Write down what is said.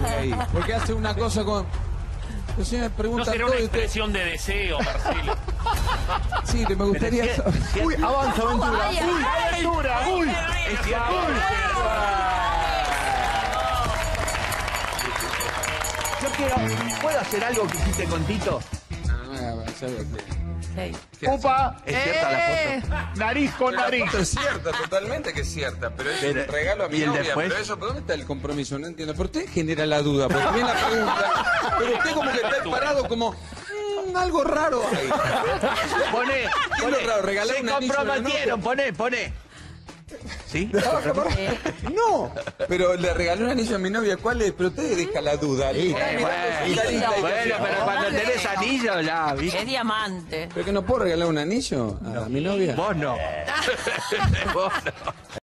Porque hace una cosa con... Usted me pregunta No será todo una y usted... expresión de deseo, Marcelo. Sí, me gustaría... Uy, avanza, Aventura. Ay, Uy, ay, Aventura. Uy. Es cierto. Yo quiero... ¿Puedo hacer algo que hiciste con Tito? Sí. Upa. ¿Es cierta la foto? Nariz con nariz. Esto es cierta, totalmente que es cierta, pero es un regalo a mi ¿y el novia. después? Pero eso, ¿dónde está el compromiso? No entiendo. Pero usted genera la duda, porque viene la pregunta, pero usted como que está parado como... algo raro ahí. Poné, ¿Qué es lo raro? ¿Regalar se un anillo a la comprometieron, novia? poné. ¿Sí? No, pero le regalé un anillo a mi novia. ¿Cuál es? Pero usted deja la duda. Está mirando su carita y Bueno, dice, pero cuando tenés anillo ya, ¿viste? Es diamante. ¿pero que no puedo regalar un anillo a mi novia? Vos no. Vos no.